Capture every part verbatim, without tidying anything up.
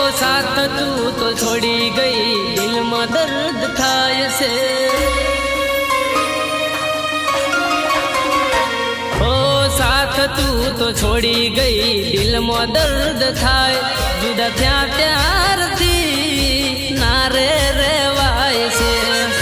साथ तू तो छोड़ी गई, दिल में दर्द थाय से। ओ साथ तू तो छोड़ी गई, दिल में दर्द थाय। जुदा थया त्यारथी ना रे रेवाय से।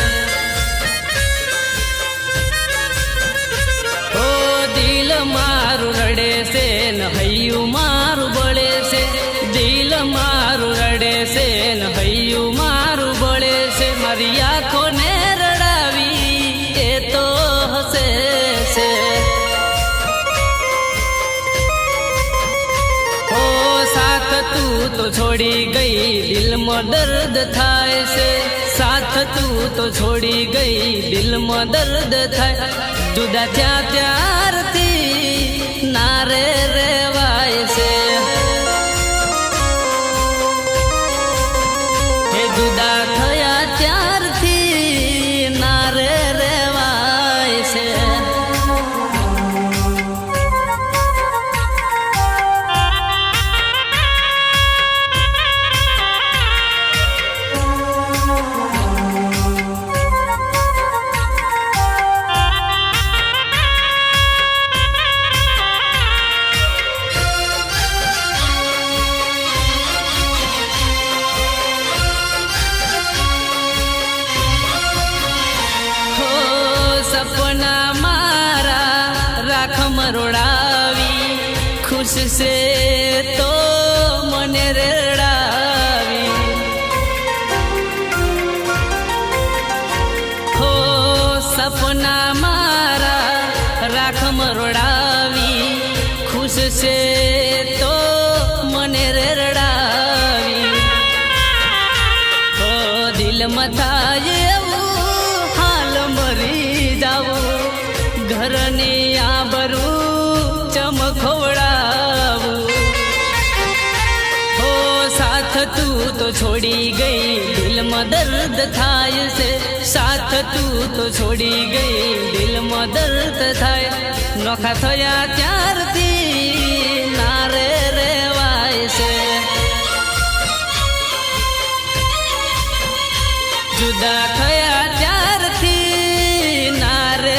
ओ दिल मारू रड़े से न हयू मारू बड़े से। दिल मारू रड़े से न हयू मारू बड़े से। मारी आँखों ने रड़ावी ए तो हसे से। ओ साथ तू तो छोड़ी गई, दिल में दर्द थाय से। साथ तू तो छोड़ी गई, दिल में दर्द थाय। जुदा थया त्यारथी ना रे रेवाय से। हे जुदा थया त्यारथी ना रे रेवाय से। सपना मारा राख मरोड़ावी, खुश से तो मने रेड़ावी। हो सपना मारा राख मरोड़ावी, खुश से तो मने रेड़ावी। हो दिल मथाए घर ने आबरू चमकोड़ावू। हो साथ तू तो छोड़ी गई, दिल में दर्द थाय से। साथ तू तो छोड़ी गई, दिल में दर्द थाय। नोखा थया त्यारथी ना रे रेवाय से। जुदा थया त्यारथी ना रे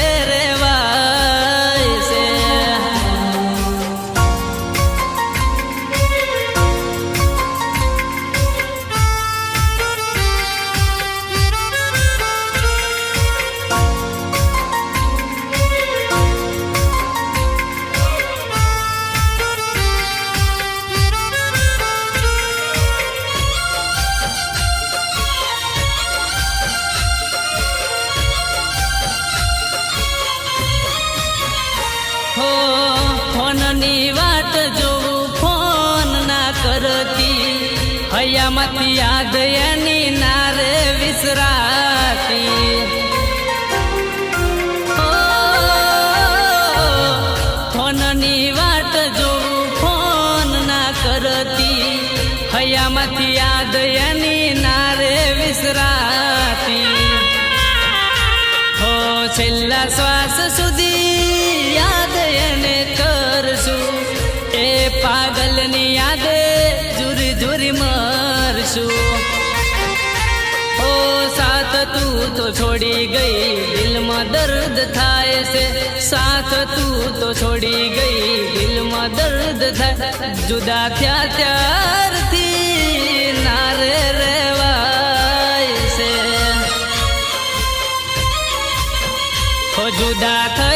वाट जो फोन ना करती, हयामती याद यानी नारे विसराती। ओ फोन नी वाट जो फोन ना करती, हयामती याद यानी नारे विसराती। हो छेल्ला श्वास सुधी याद याने करसू। ए पागल नी यादे जुरी जुरी मरसू। ओ साथ तू तो छोड़ी गई, दिल में दर्द थाय से। साथ तू तो छोड़ी गई, दिल में दर्द थाय। जुदा थया त्यारथी ना रे रेवाय से। हो जुदा था